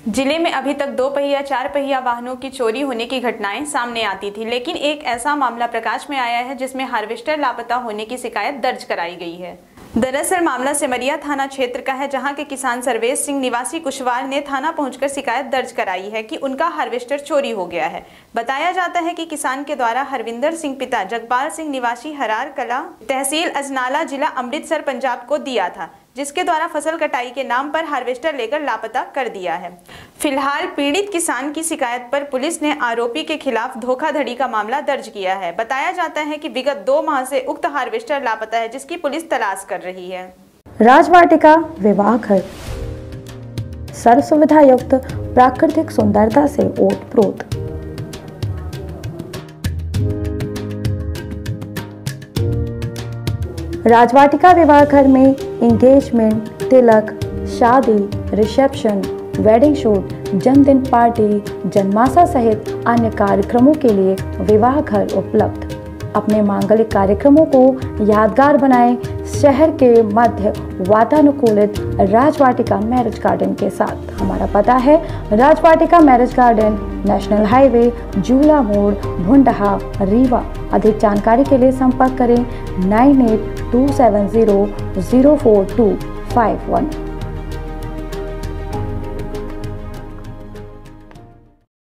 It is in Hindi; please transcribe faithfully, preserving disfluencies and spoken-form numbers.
जिले में अभी तक दो पहिया चार पहिया वाहनों की चोरी होने की घटनाएं सामने आती थी, लेकिन एक ऐसा मामला प्रकाश में आया है जिसमें हार्वेस्टर लापता होने की शिकायत दर्ज कराई गई है। दरअसल मामला सिमरिया थाना क्षेत्र का है, जहां के किसान सर्वेश सिंह निवासी कुशवाल ने थाना पहुंचकर शिकायत दर्ज कराई है कि उनका हार्वेस्टर चोरी हो गया है। बताया जाता है कि किसान के द्वारा हरविंदर सिंह पिता जगपाल सिंह निवासी हरार कला तहसील अजनाला जिला अमृतसर पंजाब को दिया था, जिसके द्वारा फसल कटाई के नाम पर हार्वेस्टर लेकर लापता कर दिया है। फिलहाल पीड़ित किसान की शिकायत पर पुलिस ने आरोपी के खिलाफ धोखाधड़ी का मामला दर्ज किया है। बताया जाता है कि विगत दो माह से उक्त हार्वेस्टर लापता है, जिसकी पुलिस तलाश कर रही है। राजवाटिका विवाह घर सर्व सुविधा युक्त प्राकृतिक सुंदरता से ओतप्रोत। राजवाटिका विवाह घर में एंगेजमेंट, तिलक, शादी, रिसेप्शन, वेडिंग शूट, जन्मदिन पार्टी, जन्माशा सहित अन्य कार्यक्रमों के लिए विवाह घर उपलब्ध। अपने मांगलिक कार्यक्रमों को यादगार बनाएं शहर के मध्य वातानुकूलित राजवाटिका मैरिज गार्डन के साथ। हमारा पता है Rajvatika marriage garden, national highway, Jula Mod, Bhundha, Rewa. अधिक जानकारी के लिए संपर्क करें nine eight two seven zero zero four two five one.